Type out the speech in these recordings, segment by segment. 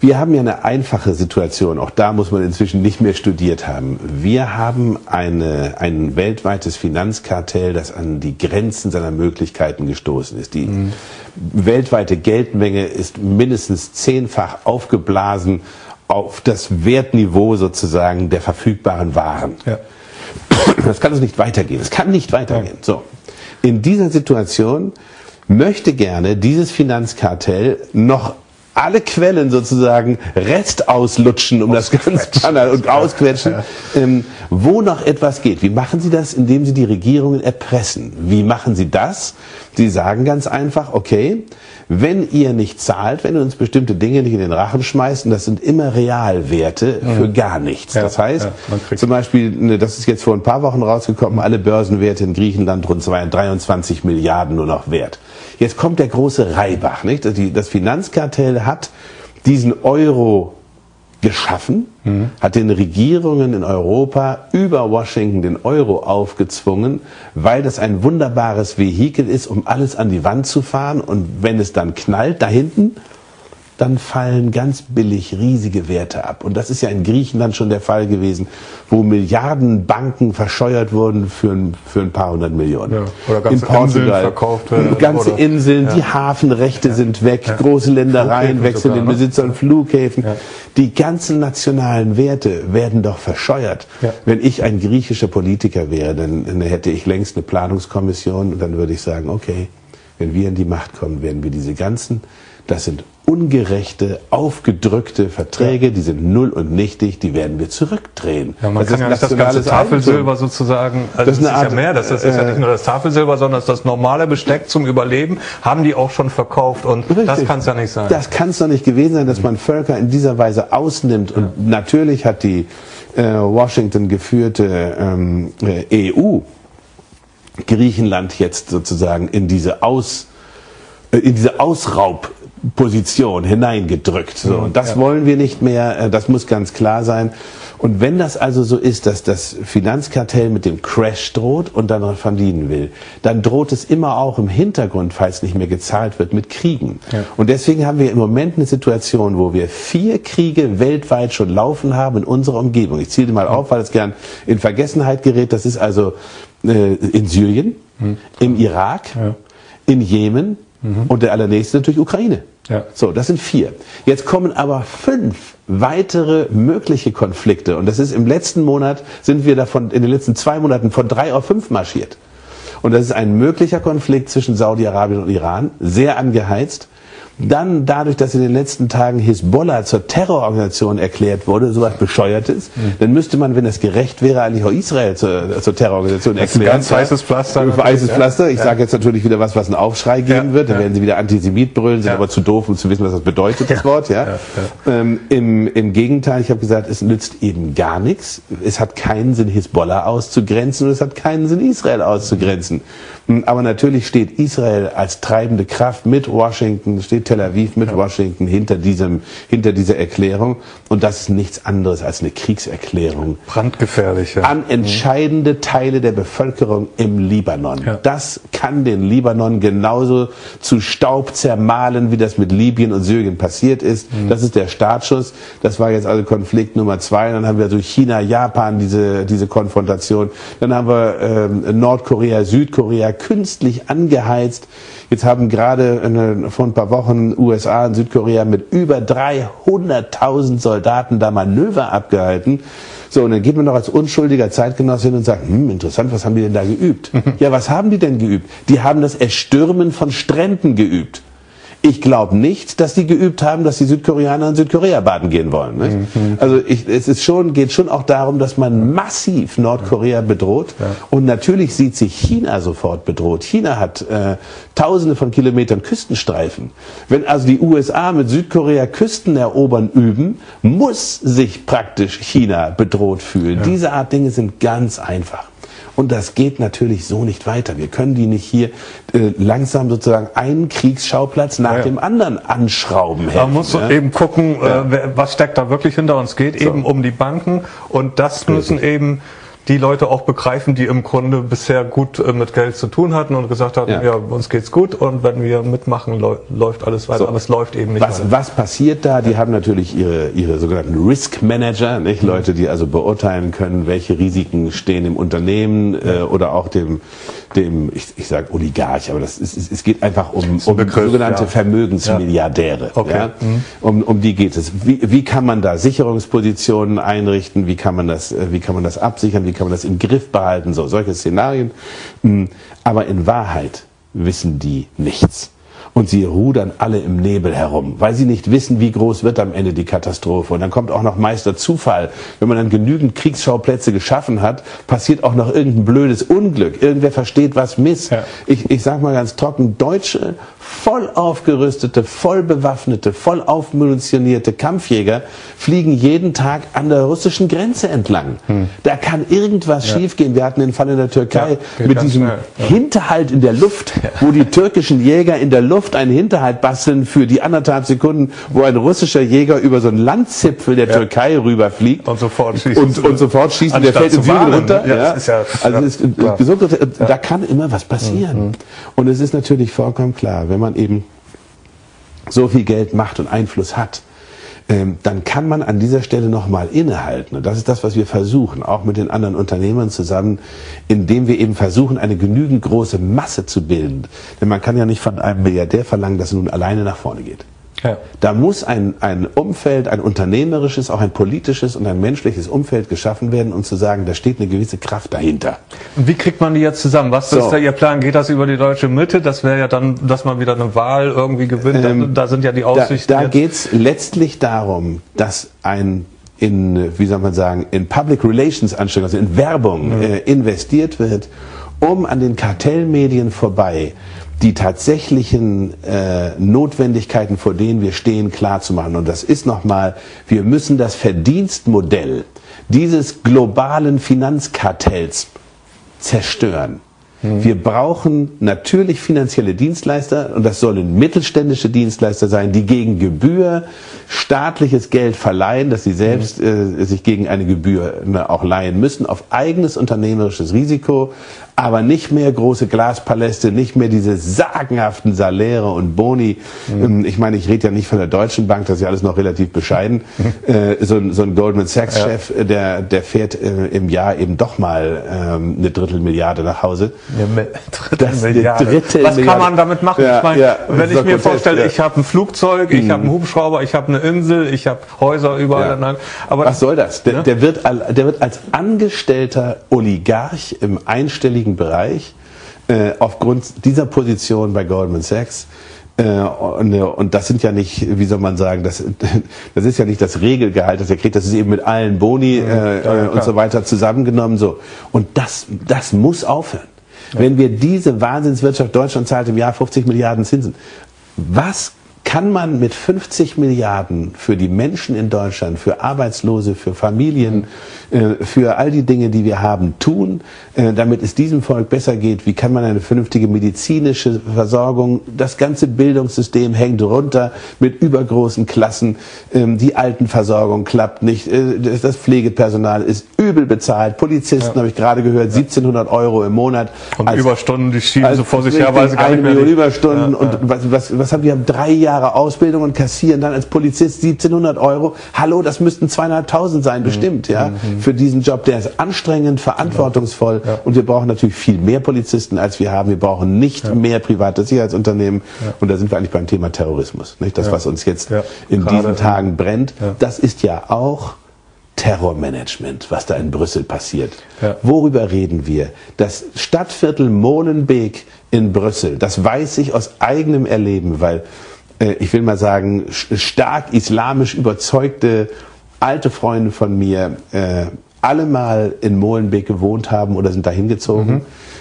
Wir haben ja eine einfache Situation, auch da muss man inzwischen nicht mehr studiert haben. Wir haben ein weltweites Finanzkartell, das an die Grenzen seiner Möglichkeiten gestoßen ist. Die weltweite Geldmenge ist mindestens 10-fach aufgeblasen auf das Wertniveau sozusagen der verfügbaren Waren. Ja. Das kann uns nicht weitergehen. Es kann nicht weitergehen. So. In dieser Situation möchte gerne dieses Finanzkartell noch alle Quellen sozusagen Rest auslutschen, um das ganz banal und ausquetschen, wo noch etwas geht. Wie machen Sie das? Indem Sie die Regierungen erpressen. Wie machen Sie das? Sie sagen ganz einfach, okay, wenn ihr nicht zahlt, wenn ihr uns bestimmte Dinge nicht in den Rachen schmeißt, und das sind immer Realwerte für gar nichts. Das heißt, zum Beispiel, das ist jetzt vor ein paar Wochen rausgekommen, alle Börsenwerte in Griechenland rund 23 Milliarden nur noch wert. Jetzt kommt der große Reibach, nicht? Das Finanzkartell hat diesen Euro geschaffen, hat den Regierungen in Europa über Washington den Euro aufgezwungen, weil das ein wunderbares Vehikel ist, um alles an die Wand zu fahren, und wenn es dann knallt da hinten, dann fallen ganz billig riesige Werte ab. Und das ist ja in Griechenland schon der Fall gewesen, wo Milliarden Banken verscheuert wurden für ein paar hundert Millionen. Ja, oder ganze Inseln verkauft werden. Ganze Inseln, die Hafenrechte sind weg, große Ländereien wechseln den Besitzern, Flughäfen. Ja. Die ganzen nationalen Werte werden doch verscheuert. Ja. Wenn ich ein griechischer Politiker wäre, dann hätte ich längst eine Planungskommission, und dann würde ich sagen, okay, wenn wir in die Macht kommen, werden wir diese ganzen, das sind ungerechte, aufgedrückte Verträge, die sind null und nichtig, die werden wir zurückdrehen. Ja, man kann ja nicht das ganze Tafelsilber sozusagen, also das ist ja mehr, das ist ja nicht nur das Tafelsilber, sondern das ist das normale Besteck zum Überleben, haben die auch schon verkauft, und richtig, das kann es ja nicht sein. Das kann es doch nicht gewesen sein, dass man Völker in dieser Weise ausnimmt, und natürlich hat die Washington geführte EU Griechenland jetzt sozusagen in diese Ausraubposition hineingedrückt. So, und das wollen wir nicht mehr, das muss ganz klar sein. Und wenn das also so ist, dass das Finanzkartell mit dem Crash droht und dann verdienen will, dann droht es immer auch im Hintergrund, falls nicht mehr gezahlt wird, mit Kriegen. Ja. Und deswegen haben wir im Moment eine Situation, wo wir 4 Kriege weltweit schon laufen haben in unserer Umgebung. Ich zähle mal auf, weil es gern in Vergessenheit gerät. Das ist also in Syrien, im Irak, in Jemen, und der allernächste natürlich Ukraine. Ja. So, das sind 4. Jetzt kommen aber 5 weitere mögliche Konflikte. Und das ist im letzten Monat, sind wir davon in den letzten 2 Monaten von 3 auf 5 marschiert. Und das ist ein möglicher Konflikt zwischen Saudi-Arabien und Iran, sehr angeheizt. Dann dadurch, dass in den letzten Tagen Hisbollah zur Terrororganisation erklärt wurde, sowas Bescheuertes, dann müsste man, wenn es gerecht wäre, eigentlich auch Israel zur Terrororganisation erklären. Das ist ein ganz heißes Pflaster. Weißes Pflaster. Ich sage jetzt natürlich wieder was einen Aufschrei geben wird. Dann werden sie wieder Antisemit brüllen, sind aber zu doof, um zu wissen, was das bedeutet, das Wort. Im Gegenteil, ich habe gesagt, es nützt eben gar nichts. Es hat keinen Sinn, Hisbollah auszugrenzen, und es hat keinen Sinn, Israel auszugrenzen. Aber natürlich steht Israel als treibende Kraft mit Washington, steht Tel Aviv mit Washington hinter dieser Erklärung. Und das ist nichts anderes als eine Kriegserklärung. Brandgefährlich. Ja. An entscheidende Teile der Bevölkerung im Libanon. Ja. Das kann den Libanon genauso zu Staub zermahlen, wie das mit Libyen und Syrien passiert ist. Das ist der Startschuss. Das war jetzt also Konflikt Nummer 2. Dann haben wir so China, Japan, diese Konfrontation. Dann haben wir Nordkorea, Südkorea, künstlich angeheizt. Jetzt haben gerade vor ein paar Wochen USA und Südkorea mit über 300.000 Soldaten da Manöver abgehalten. So, und dann geht man noch als unschuldiger Zeitgenosse hin und sagt, interessant, was haben die denn da geübt? Ja, was haben die denn geübt? Die haben das Erstürmen von Stränden geübt. Ich glaube nicht, dass die geübt haben, dass die Südkoreaner in Südkorea baden gehen wollen. Nicht? Also geht schon auch darum, dass man massiv Nordkorea bedroht. Ja. Und natürlich sieht sich China sofort bedroht. China hat Tausende von Kilometern Küstenstreifen. Wenn also die USA mit Südkorea Küsten erobern üben, muss sich praktisch China bedroht fühlen. Ja. Diese Art Dinge sind ganz einfach. Und das geht natürlich so nicht weiter. Wir können die nicht hier langsam sozusagen einen Kriegsschauplatz nach dem anderen anschrauben. Man muss eben gucken, was steckt da wirklich hinter uns. Es geht eben um die Banken, und das müssen eben die Leute auch begreifen, die im Grunde bisher gut mit Geld zu tun hatten und gesagt hatten, ja uns geht's gut und wenn wir mitmachen, läuft alles weiter. So, aber es läuft eben nicht. Was passiert da? Die haben natürlich ihre sogenannten Risk Manager, nicht? Leute, die also beurteilen können, welche Risiken stehen im Unternehmen oder auch dem ich sage Oligarch, aber es geht einfach um sogenannte Vermögensmilliardäre. Okay. Ja? Um die geht es. Wie kann man da Sicherungspositionen einrichten? Wie kann man das absichern? Wie kann man das im Griff behalten? Solche Szenarien. Aber in Wahrheit wissen die nichts. Und sie rudern alle im Nebel herum, weil sie nicht wissen, wie groß wird am Ende die Katastrophe. Und dann kommt auch noch meist der Zufall. Wenn man dann genügend Kriegsschauplätze geschaffen hat, passiert auch noch irgendein blödes Unglück. Irgendwer versteht was miss. Ja. Ich sag mal ganz trocken, deutsche, voll aufgerüstete, voll bewaffnete, voll aufmunitionierte Kampfjäger fliegen jeden Tag an der russischen Grenze entlang. Da kann irgendwas schiefgehen. Wir hatten den Fall in der Türkei mit diesem Hinterhalt in der Luft, wo die türkischen Jäger in der Luft einen Hinterhalt basteln für die 1,5 Sekunden, wo ein russischer Jäger über so einen Landzipfel der Türkei rüberfliegt und sofort schießt und der fällt im Süden runter. Da kann immer was passieren. Und es ist natürlich vollkommen klar, wenn man eben so viel Geld, Macht und Einfluss hat, dann kann man an dieser Stelle nochmal innehalten. Und das ist das, was wir versuchen, auch mit den anderen Unternehmern zusammen, indem wir eben versuchen, eine genügend große Masse zu bilden. Denn man kann ja nicht von einem Milliardär verlangen, dass er nun alleine nach vorne geht. Ja. Da muss ein Umfeld, ein unternehmerisches, auch ein politisches und ein menschliches Umfeld geschaffen werden, um zu sagen, da steht eine gewisse Kraft dahinter. Und wie kriegt man die jetzt zusammen? Was ist da Ihr Plan? Geht das über die deutsche Mitte? Das wäre ja dann, dass man wieder eine Wahl irgendwie gewinnt. Da sind ja die Aussichten. Da geht es letztlich darum, dass in Public Relations Anstrengungen, also in Werbung investiert wird, um an den Kartellmedien vorbei die tatsächlichen Notwendigkeiten, vor denen wir stehen, klarzumachen. Und das ist nochmal, wir müssen das Verdienstmodell dieses globalen Finanzkartells zerstören. Wir brauchen natürlich finanzielle Dienstleister und das sollen mittelständische Dienstleister sein, die gegen Gebühr staatliches Geld verleihen, dass sie selbst sich gegen eine Gebühr auch leihen müssen, auf eigenes unternehmerisches Risiko, aber nicht mehr große Glaspaläste, nicht mehr diese sagenhaften Saläre und Boni. Ich meine, ich rede ja nicht von der Deutschen Bank, das ist ja alles noch relativ bescheiden. So ein Goldman Sachs-Chef, der fährt im Jahr eben doch mal eine Drittelmilliarde nach Hause. Was kann man damit machen? Ich meine, wenn ich mir vorstelle, ich habe ein Flugzeug, ich habe einen Hubschrauber, ich habe eine Insel, ich habe Häuser überall. Aber was soll das? Der wird als angestellter Oligarch im einstelligen Bereich aufgrund dieser Position bei Goldman Sachs und das sind ja nicht, wie soll man sagen, das ist ja nicht das Regelgehalt, das er kriegt, das ist eben mit allen Boni und so weiter zusammengenommen so. Und das muss aufhören. Wenn wir diese Wahnsinnswirtschaft, Deutschland zahlt im Jahr 50 Milliarden Zinsen, was kann man mit 50 Milliarden für die Menschen in Deutschland, für Arbeitslose, für Familien, für all die Dinge, die wir haben, tun, damit es diesem Volk besser geht? Wie kann man eine vernünftige medizinische Versorgung, das ganze Bildungssystem hängt runter mit übergroßen Klassen, die Altenversorgung klappt nicht, das Pflegepersonal ist übel bezahlt, Polizisten, habe ich gerade gehört, 1700 € im Monat. Und Überstunden, die schieben so vor sich her, weil sie gar nicht mehr Überstunden und was haben die, haben 3 Jahre Ausbildung und kassieren dann als Polizist 1700 €. Hallo, das müssten 2.500 sein, bestimmt, für diesen Job. Der ist anstrengend, verantwortungsvoll und wir brauchen natürlich viel mehr Polizisten, als wir haben. Wir brauchen nicht mehr private Sicherheitsunternehmen und da sind wir eigentlich beim Thema Terrorismus. Nicht? Das, was uns jetzt in diesen Tagen brennt, das ist ja auch Terrormanagement, was da in Brüssel passiert. Worüber reden wir? Das Stadtviertel Molenbeek in Brüssel, das weiß ich aus eigenem Erleben, weil ich will mal sagen, stark islamisch überzeugte alte Freunde von mir alle mal in Molenbeek gewohnt haben oder sind da hingezogen.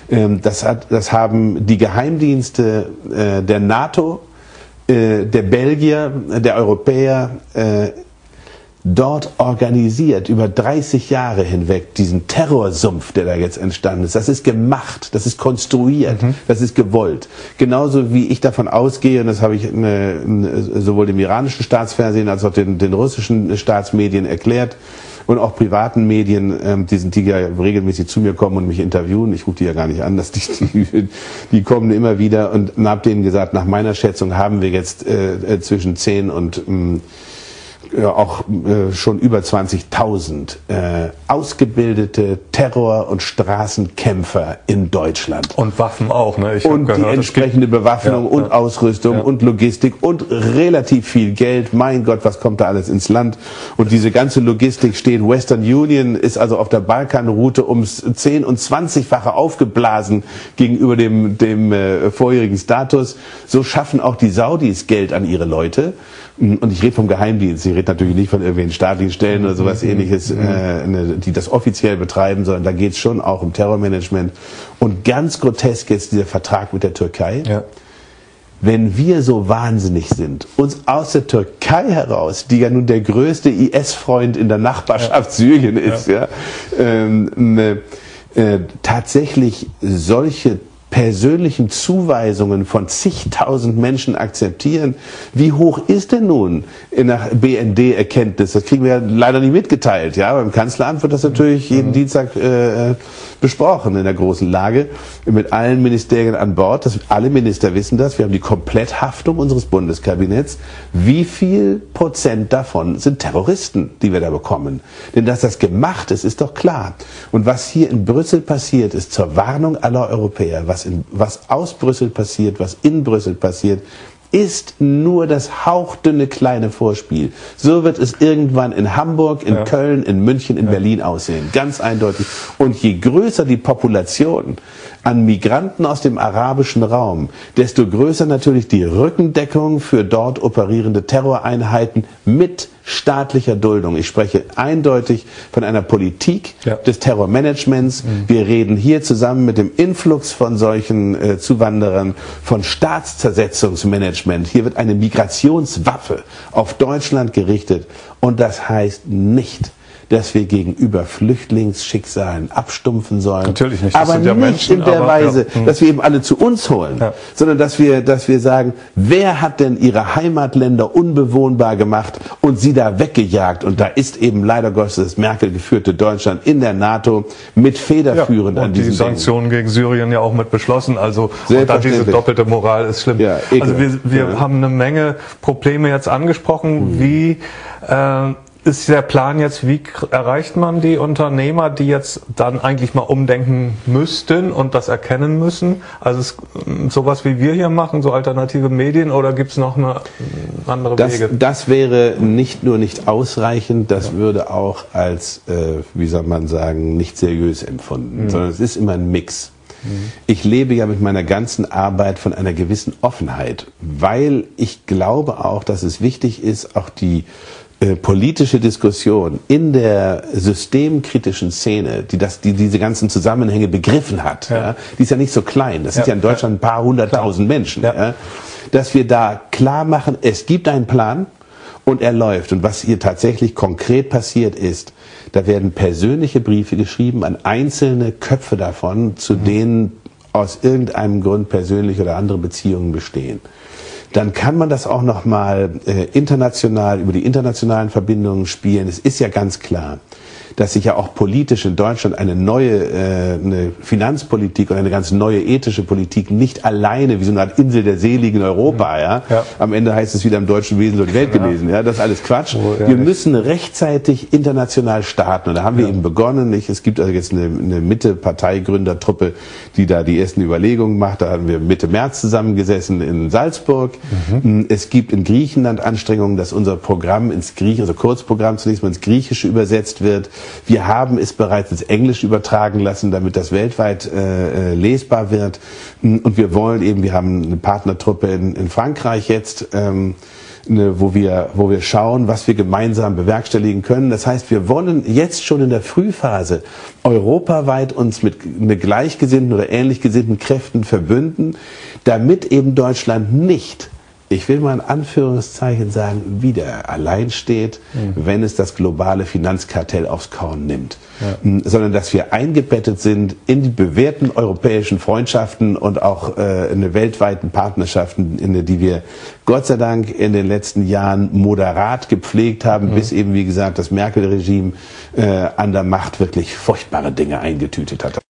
Das haben die Geheimdienste der NATO, der Belgier, der Europäer dort organisiert, über 30 Jahre hinweg, diesen Terrorsumpf, der da jetzt entstanden ist. Das ist gemacht, das ist konstruiert, das ist gewollt. Genauso wie ich davon ausgehe, und das habe ich sowohl dem iranischen Staatsfernsehen als auch den russischen Staatsmedien erklärt, und auch privaten Medien, die ja regelmäßig zu mir kommen und mich interviewen. Ich rufe die ja gar nicht an, die kommen immer wieder und habe denen gesagt, nach meiner Schätzung haben wir jetzt zwischen 10 und schon über 20.000 ausgebildete Terror- und Straßenkämpfer in Deutschland. Und Waffen auch, ne? Und gehört, die entsprechende Bewaffnung und Ausrüstung und Logistik und relativ viel Geld. Mein Gott, was kommt da alles ins Land? Und diese ganze Logistik steht. Western Union ist also auf der Balkanroute ums 10- und 20-fache aufgeblasen gegenüber dem vorherigen Status. So schaffen auch die Saudis Geld an ihre Leute. Und ich rede vom Geheimdienst, ich rede natürlich nicht von irgendwelchen staatlichen Stellen oder sowas ähnliches, die das offiziell betreiben, sondern da geht es schon auch um Terrormanagement. Und ganz grotesk ist dieser Vertrag mit der Türkei. Ja. Wenn wir so wahnsinnig sind, uns aus der Türkei heraus, die ja nun der größte IS-Freund in der Nachbarschaft Syrien ist, tatsächlich solche persönlichen Zuweisungen von zigtausend Menschen akzeptieren. Wie hoch ist denn nun nach BND-Erkenntnis? Das kriegen wir ja leider nicht mitgeteilt. Ja, beim Kanzleramt wird das natürlich jeden Dienstag besprochen in der großen Lage mit allen Ministerien an Bord. Alle Minister wissen das. Wir haben die Kompletthaftung unseres Bundeskabinetts. Wie viel % davon sind Terroristen, die wir da bekommen? Denn dass das gemacht ist, ist doch klar. Und was hier in Brüssel passiert, ist zur Warnung aller Europäer. Was aus Brüssel passiert, was in Brüssel passiert, ist nur das hauchdünne kleine Vorspiel. So wird es irgendwann in Hamburg, in Köln, in München, in Berlin aussehen. Ganz eindeutig. Und je größer die Population an Migranten aus dem arabischen Raum, desto größer natürlich die Rückendeckung für dort operierende Terroreinheiten mit staatlicher Duldung. Ich spreche eindeutig von einer Politik des Terrormanagements. Wir reden hier zusammen mit dem Influx von solchen Zuwanderern von Staatszersetzungsmanagement. Hier wird eine Migrationswaffe auf Deutschland gerichtet. Und das heißt nicht, dass wir gegenüber Flüchtlingsschicksalen abstumpfen sollen. Natürlich nicht. Das aber sind ja nicht Menschen, in der Weise, dass wir eben alle zu uns holen, sondern dass wir sagen, wer hat denn ihre Heimatländer unbewohnbar gemacht und sie da weggejagt? Und da ist eben leider Gottes das Merkel geführte Deutschland in der NATO mit federführend an diesen Dingen. Die Sanktionen gegen Syrien ja auch mit beschlossen. Also und dann diese doppelte Moral ist schlimm. Ja, also wir haben eine Menge Probleme jetzt angesprochen. Wie ist der Plan jetzt, wie erreicht man die Unternehmer, die jetzt dann eigentlich mal umdenken müssten und das erkennen müssen? Also sowas wie wir hier machen, so alternative Medien, oder gibt es noch eine andere Wege? Das wäre nicht nur nicht ausreichend, das würde auch als, wie soll man sagen, nicht seriös empfunden, sondern es ist immer ein Mix. Ich lebe ja mit meiner ganzen Arbeit von einer gewissen Offenheit, weil ich glaube auch, dass es wichtig ist, auch die politische Diskussion in der systemkritischen Szene, die diese ganzen Zusammenhänge begriffen hat, die ist ja nicht so klein, das sind ja in Deutschland ein paar hunderttausend Menschen, dass wir da klar machen, es gibt einen Plan und er läuft. Und was hier tatsächlich konkret passiert ist, da werden persönliche Briefe geschrieben an einzelne Köpfe davon, zu denen aus irgendeinem Grund persönliche oder andere Beziehungen bestehen. Dann kann man das auch noch mal international, über die internationalen Verbindungen spielen. Es ist ja ganz klar, dass sich ja auch politisch in Deutschland eine neue Finanzpolitik und eine ganz neue ethische Politik nicht alleine wie so eine Art Insel der Seligen in Europa, am Ende heißt es wieder im deutschen Wesen soll die Welt gewesen, das ist alles Quatsch. Wir müssen rechtzeitig international starten und da haben wir eben begonnen. Es gibt also jetzt eine Mitte-Parteigründertruppe, die da die ersten Überlegungen macht. Da haben wir Mitte März zusammengesessen in Salzburg. Es gibt in Griechenland Anstrengungen, dass unser Programm also Kurzprogramm zunächst mal ins Griechische übersetzt wird. Wir haben es bereits ins Englische übertragen lassen, damit das weltweit lesbar wird. Und wir haben eine Partnertruppe in Frankreich jetzt, wo wir schauen, was wir gemeinsam bewerkstelligen können. Das heißt, wir wollen jetzt schon in der Frühphase europaweit uns mit gleichgesinnten oder ähnlich gesinnten Kräften verbünden, damit eben Deutschland nicht ich will mal in Anführungszeichen sagen, wieder allein steht, wenn es das globale Finanzkartell aufs Korn nimmt. Sondern dass wir eingebettet sind in die bewährten europäischen Freundschaften und auch in die weltweiten Partnerschaften, in die wir Gott sei Dank in den letzten Jahren moderat gepflegt haben, bis eben, wie gesagt, das Merkel-Regime an der Macht wirklich furchtbare Dinge eingetütet hat.